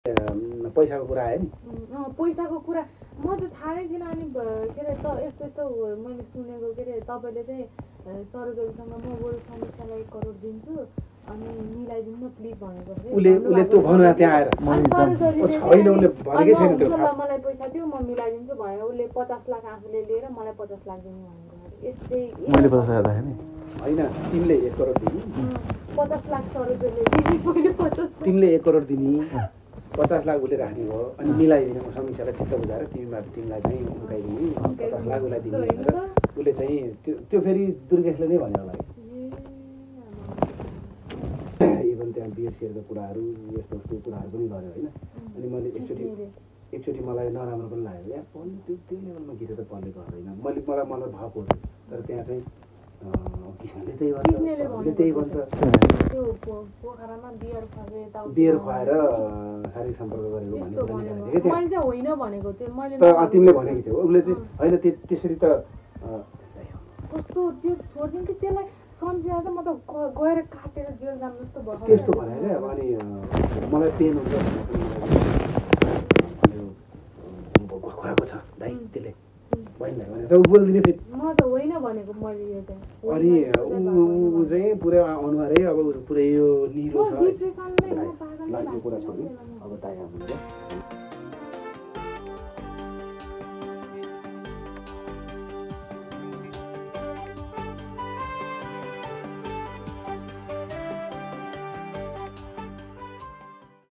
पैसाको कुरा आयो नि पैसाको कुरा म चाहिँ थाहै थिएन अनि के अरे यस्तो यस्तो मैले सुनेको के अरे तपाईँले चाहिँ सरगरीसँग म बरु समीक्षालाई 1 करोड दिन्छु अनि मिलाइदिनु न प्लिज भनेको उसले त्यो भन्नु त्यहाँ आएर छैन उसले भनेकै छैन त्यो मलाई पैसा दियो म मिलाइदिन्छु भनेर उसले 50 लाख आफूले लिएर मलाई 50 लाख दिनु भनेको यस्तै मैले 50 लाख राखेँ नि हैन तिमीले 1 करोड दिनु 50 लाख सरगरीले दिने पहिले 50 तिमीले 1 करोड दिने 50 लाख उसले राख्ने भयो अनि मिलाइदिने म समीक्षालाई चित्त बुझाएर तिमीलाई चाहिँ उकाइदिने 50 लाख उसलाई दिने भनेर उसले चाहिँ त्यो फेरि दुर्गेशले नै भन्यो होला इभन त्यहाँ बियर सेयरको कुराहरू यस्तो कुराहरू पनि गर्यो होइन अनि मैले एकचोटि मलाई नराम्रो पनि लाग्यो या पल्ले त्यो लेभलमा गीत त पल्ले गर्दैन मलाई भएको तर त्यहाँ चाहिँ किसानले त्यही भन्छ बियर खुवाएर शारीरिक सम्पर्क गरेको भनेको तिमीले भनेको थियौ उसले चाहिँ होइन त्यसरी त कस्तो त्यो छोड्दिन् कि त्यसलाई सम्झेर त म त गएर काटेर जेल जाम जस्तो भयो त्यस्तो भनेर अनि मलाई पेन हुन्छ खुवाएको छ दाइ त्यसले होइन भनेर ऊ बोलिदिने फेरि म त होइन भनेको मैले यो चाहिँ अनि ऊ चाहिँ पुरै अनुहारै अब पुरै यो निलो छ डिप्रेसनमै म पागल कुरा छोड्नु अब दाइ आउनुहुन्छ